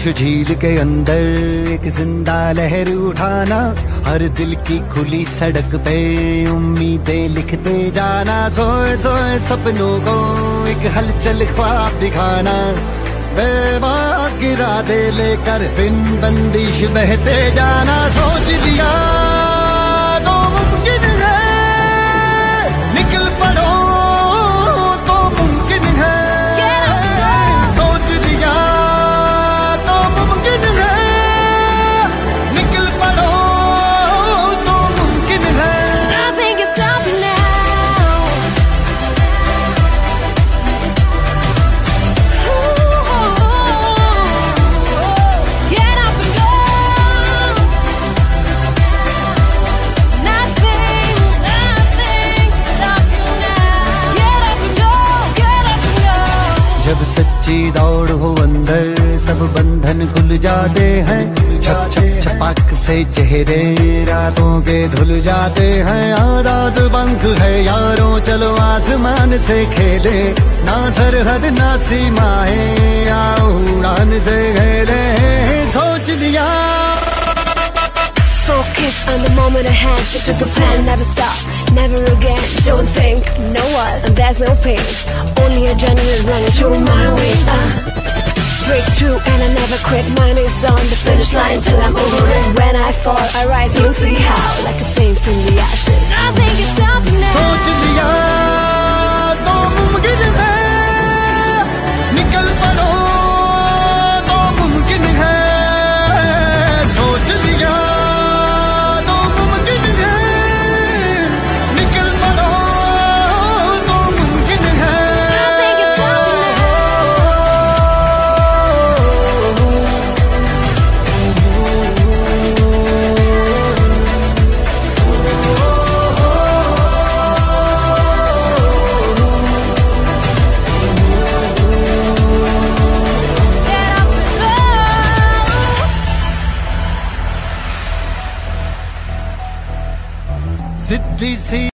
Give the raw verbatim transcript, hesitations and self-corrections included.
खामोश झील के अंदर एक जिंदा लहर उठाना, हर दिल की खुली सड़क पे उम्मीदें लिखते जाना, सोए सोए सपनों को एक हलचल ख्वाब दिखाना, बेबाक इरादे लेकर बिन बंदिश बहते जाना। सोच लिया तो मुमकिन है, निकल पड़ो तो मुमकिन है, सोच लिया तो मुमकिन है, निकल पड़ो तो मुमकिन है। I think it's up now. Get up and go. Nothing, nothing stop you now. Get up and go, get up and go. जब सच्ची दौड़ हो अंदर सब बंधन खुल जाते हैं, छप छप छपाक से चेहरे रातों के धुल जाते हैं। आजाद पंख है यारों चलो आसमान से खेले, ना सरहद ना सीमाएं आओ उड़ान से खेले। सोच लिया Focus on the moment at hand, stick to the plan, never stop, never again. Don't think, no one, and there's no pain. Only adrenaline running through my veins. Uh. Breakthrough and I never quit. Mine is on the finish line till I'm over it. When I fall, I rise. You'll see how, like a flame from the ashes. I think it's up now. सोच लिया तो मुमकिन है, निकल पड़ो तो मुमकिन है, सोच लिया तो मुमकिन है, निकल पड़ो तो मुमकिन है। I think it's up जिद्दी सी